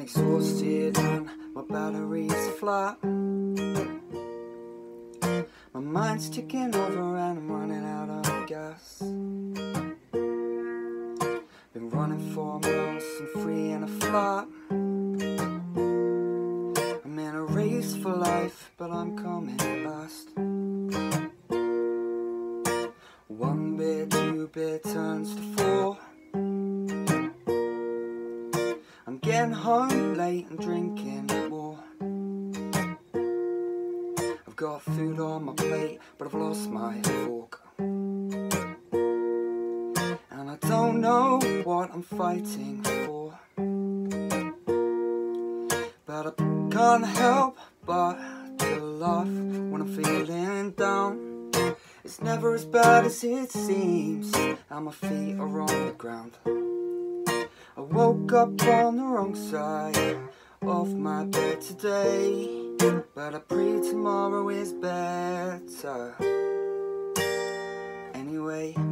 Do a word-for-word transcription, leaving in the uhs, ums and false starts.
exhausted and my battery's flat. My mind's ticking over and I'm running out of gas. Been running for months and free in a flat. I'm in a race for life, but I'm coming last. One beer, two beer turns to four. I'm getting home late and drinking more. I've got food on my plate, but I've lost my fork. And I don't know what I'm fighting for, but I can't help but to laugh when I'm feeling down. It's never as bad as it seems, and my feet are on the ground. I woke up on the wrong side of my bed today, but I pray tomorrow is better. Anyway,